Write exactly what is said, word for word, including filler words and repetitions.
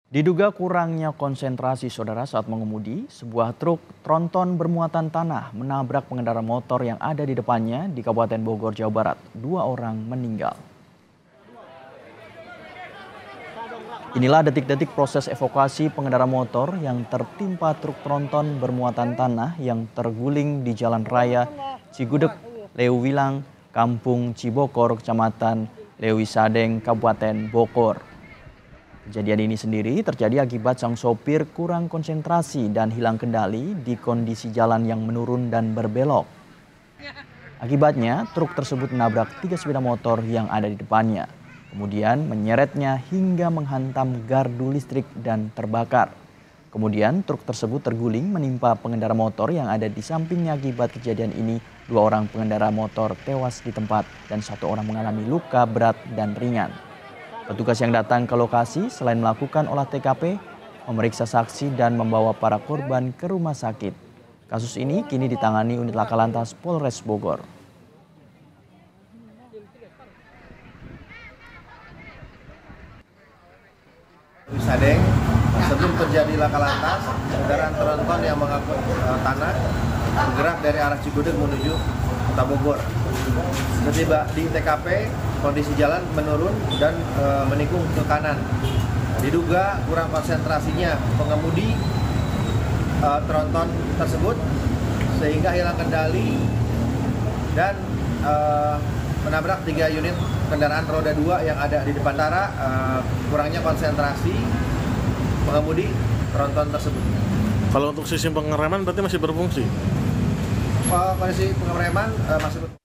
Diduga kurangnya konsentrasi saudara saat mengemudi, sebuah truk tronton bermuatan tanah menabrak pengendara motor yang ada di depannya di Kabupaten Bogor, Jawa Barat. Dua orang meninggal. Inilah detik-detik proses evakuasi pengendara motor yang tertimpa truk tronton bermuatan tanah yang terguling di Jalan Raya Cigudeg, Leuwilang, Kampung Cibokor, Kecamatan Lewisadeng, Kabupaten Bogor. Kejadian ini sendiri terjadi akibat sang sopir kurang konsentrasi dan hilang kendali di kondisi jalan yang menurun dan berbelok. Akibatnya, truk tersebut menabrak tiga sepeda motor yang ada di depannya. Kemudian menyeretnya hingga menghantam gardu listrik dan terbakar. Kemudian truk tersebut terguling menimpa pengendara motor yang ada di sampingnya. Akibat kejadian ini, dua orang pengendara motor tewas di tempat dan satu orang mengalami luka berat dan ringan. Petugas yang datang ke lokasi selain melakukan olah T K P, memeriksa saksi dan membawa para korban ke rumah sakit. Kasus ini kini ditangani unit laka lantas Polres Bogor. Lewisadeng, sebelum terjadi laka lantas, kendaraan tronton yang mengangkut uh, tanah bergerak dari arah Cigudeg menuju Kota Bogor. Setiba di T K P, kondisi jalan menurun dan e, menikung ke kanan. Diduga kurang konsentrasinya pengemudi e, tronton tersebut sehingga hilang kendali dan e, menabrak tiga unit kendaraan roda dua yang ada di depan. Antara e, kurangnya konsentrasi pengemudi tronton tersebut. Kalau untuk sistem pengereman berarti masih berfungsi? E, kondisi pengereman e, masih berfungsi.